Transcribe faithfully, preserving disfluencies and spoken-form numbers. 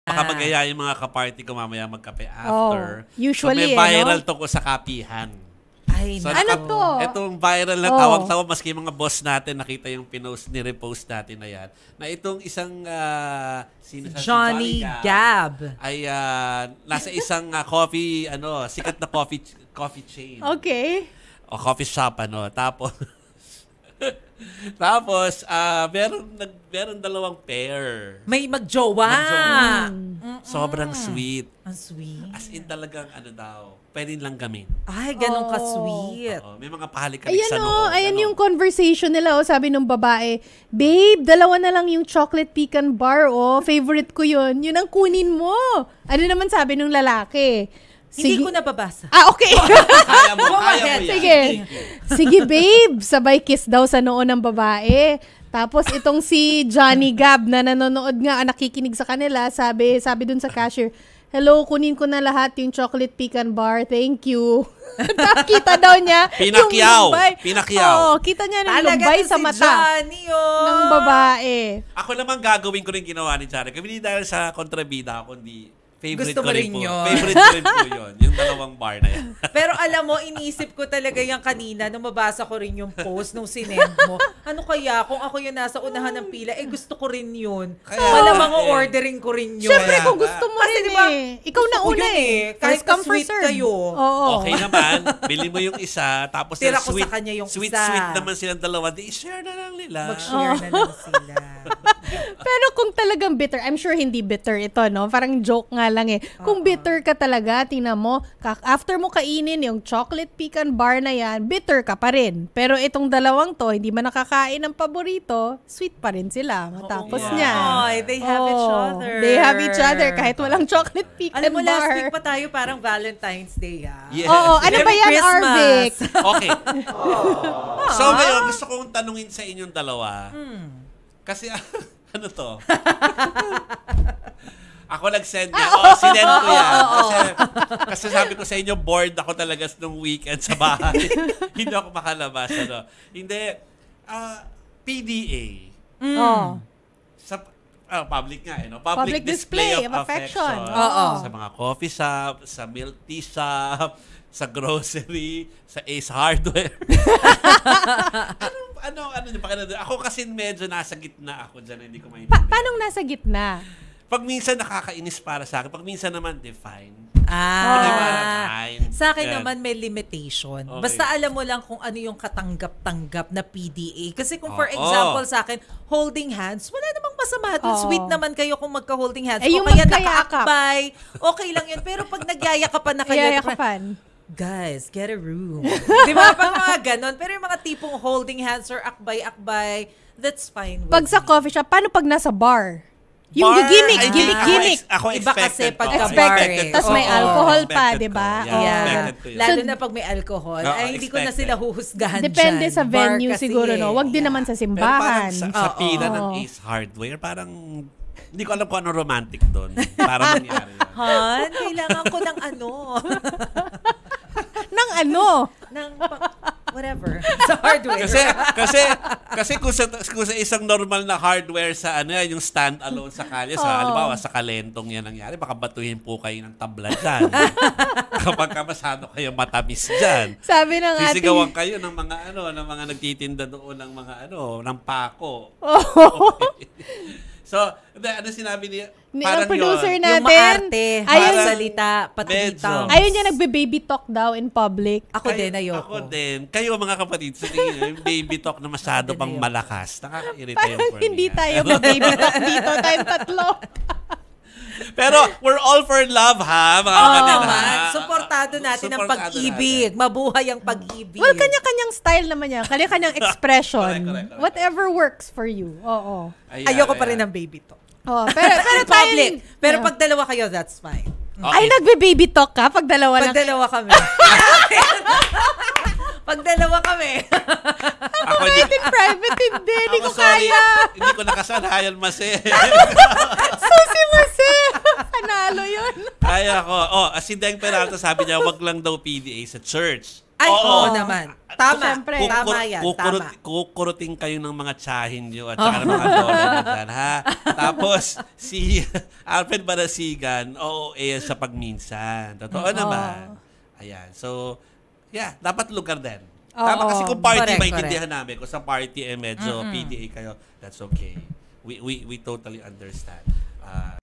Baka magaya yung mga kaparty ko mamaya magkape after. Oh, usually, so may viral eh, no? tungkol sa kapihan. Ay, so, ano naka, to? Itong viral na Oh. tawag-tawag, maski mga boss natin, nakita yung pinost, ni-repost natin na yan, na itong isang uh, sino, si Johnny, Johnny Gab ay uh, nasa isang uh, coffee, ano, sikat na coffee coffee chain. Okay. O coffee shop, ano. Tapos, Tapos, ah, uh, meron, nag, meron dalawang pair. May magjowa. Magjowa. Mm-mm. Sobrang sweet. Ang sweet. As in talagang ano daw, pwede lang gamin. Ay, ganun Oh. ka-sweet. Oo, may mga pahalik-halik Ayan sa o, noo. ayan Ganon. yung conversation nila. O, sabi nung babae, babe, dalawa na lang yung chocolate pecan bar. O, favorite ko yun. Yun ang kunin mo. Ano naman sabi nung lalaki? Hindi ko nababasa. Ah, okay. Kaya mo, Go kaya mo ahead. yan. Sige. Sige, babe. Sabay kiss daw sa noo ng babae. Tapos itong si Johnny Gab na nanonood nga, nakikinig sa kanila, sabi, sabi dun sa cashier, hello, kunin ko na lahat yung chocolate pecan bar. Thank you. Kita daw niya Pinakyaw. yung lumbay. Pinakyaw. Oo, kita niya yung Talaga lumbay to sa si mata Johnny, oh. ng babae. Ako naman gagawin ko rin ginawa ni Johnny. Hindi dahil sa kontrabida, kundi favorite Gusto ko mo rin rin po. yun. Favorite ko rin po yun. Yung dalawang bar na yan. Pero alam mo, iniisip ko talaga yung kanina nung mabasa ko rin yung post nung sinend mo. Ano kaya kung ako yung nasa unahan ng pila, eh gusto ko rin yun. Kaya Malamang nga eh. ordering ko rin yun. Siyempre, Kaya kung nga. gusto mo Kasi rin diba, eh. Ikaw na gusto ko una yun eh. eh. Kahit First come, ka-sweet first serve. kayo. Oo. Okay naman, bili mo yung isa, tapos Tira yung ko sa sweet, kanya yung sweet, isa. sweet naman silang dalawa, di share na lang nila. Mag-share na lang sila. Pero kung talagang bitter, I'm sure hindi bitter ito, no? Parang joke nga lang eh. Kung bitter ka talaga, tingnan mo, after mo kainin yung chocolate pecan bar na yan, bitter ka pa rin. Pero itong dalawang to, hindi man nakakain ng paborito, sweet pa rin sila. Matapos Oo. niya. Ay, they have each Oo, other. They have each other kahit walang chocolate pecan Alam mo, bar. last week pa tayo parang Valentine's Day, ah. Yes. Oo, ano Merry ba yan, Christmas. Arvic? Okay. So ngayon, gusto kong tanungin sa inyong dalawa. Hmm. Kasi, ano to? Ako nag-send niya. Oo, sinend ko yan. Kasi, kasi sabi ko sa inyo, bored ako talaga nung weekend sa bahay. Hindi ako makalabas. Ano. Hindi. ah, P D A. Oh. Sa ah, public nga, eh, no? Public, Public display, display of, of affection. affection. Oo. Sa mga coffee shop, sa milk tea shop, sa grocery, sa Ace Hardware. ano, ano, ano, ano, ako kasi medyo nasa gitna ako dyan, hindi ko maintindihan. Pa- paanong nasa gitna? Pag minsan nakakainis para sa akin, pag minsan naman define. Diba? Ah, Fine. sa akin Yan. naman may limitation. Okay. Basta alam mo lang kung ano yung katanggap-tanggap na P D A. Kasi kung for Oo. example sa akin, holding hands, wala namang masama doon. Oo. Sweet naman kayo kung magka-holding hands. Eh, o yung kaya magkayakap. nakaakbay, okay lang yun. Pero pag nagyayakapan na kayo, Yayakapan. guys, get a room. Di ba? Pag mga ganon. Pero yung mga tipong holding hands or akbay-akbay, that's fine with Pag sa me. coffee shop, paano pag nasa bar? Yung Bar, gimmick, I think gimmick, ako gimmick. ex- Ako Iba kasi expected pagka ko. bar Expected eh. ko. Tas may Oo. alcohol pa, Expected di ba? ko. Yeah, Yeah. expected ko yun. Lalo So, na pag may alcohol. Oo, ay, hindi ko na expected. sila huhusgahan Depende dyan. sa Bar venue kasi siguro, eh. no? Wag din Yeah. naman sa Pero parang simbahan. sa, sa Oo. pila ng Oo. Ace Hardware, parang hindi ko alam kung ano romantic doon. Parang nangyari yun. Han, kailangan ko ng ano. Nang ano? ng pa- whatever. Sa hardware. Kasi kasi kasi kung sa, kung sa isang normal na hardware sa ano yan, yung stand alone sa kalye, sa Oo. halimbawa sa Kalentong yan nangyari, baka batuhin po kayo ng tabla dyan. Kapag ka masyado kayo matamis dyan. Sabi ng ating... Sisigawan kayo ng mga ano, ng mga nagtitinda doon ng mga ano, ng pako. Oh. So, hindi, ano sinabi niya? Ni- Parang ang producer yun. natin. Yung maarte, Ayun, Parang salita, patitang. medyo. ayun niya nagbe-baby talk daw in public. Ako Kayo- din, ayoko. Ako din. Kayo mga kapatid, sa tingin niyo, yung baby talk na masyado Ako din pang ayoko. malakas. Nakaka-irita yung Parang for me, hindi ah. tayo mag-baby talk dito. Tayong tatlo. Pero we're all for love, ha? Mga Oo kapatid, naman. ha? Suportado natin ang Suportado pag-ibig. natin. Mabuhay ang pag-ibig. Well, kanya-kanyang style naman yan. Kanya-kanyang expression. Correct, correct, correct. Whatever works for you. Oo. Ayan, Ayoko pa ayan. rin ng baby talk. Oh, pero pero In tayo, public. Pero Yeah. pag dalawa kayo, that's fine. Okay. Ay, nagbe-baby talk ka pag dalawa Pag lang. dalawa kami. Pag dalawa kami. Ako, hindi, Private, private, hindi. Hindi ako, ko sorry. kaya. Hindi ko nakasanayan, Mase. Susi masi. Panalo yun. Kaya ko. Oh, si Deng Peralta sabi niya, wag lang daw P D A sa church. Ay, oo, Oo. naman. Tama. Siyempre. Tama Kukur- yan. kukurut, Tama. kukurutin kayo ng mga tsahin nyo at saka ng mga lola nyo dyan, ha? Tapos, si Alfred Barasigan, oo, eh, sa pagminsan. Totoo Oo. naman. Ayan. So, yeah, dapat lugar din. Oo. Tama kasi kung party, Correct, maintindihan namin. Kung sa party, eh, medyo Mm-mm. P D A kayo, that's okay. We we we totally understand. Ah,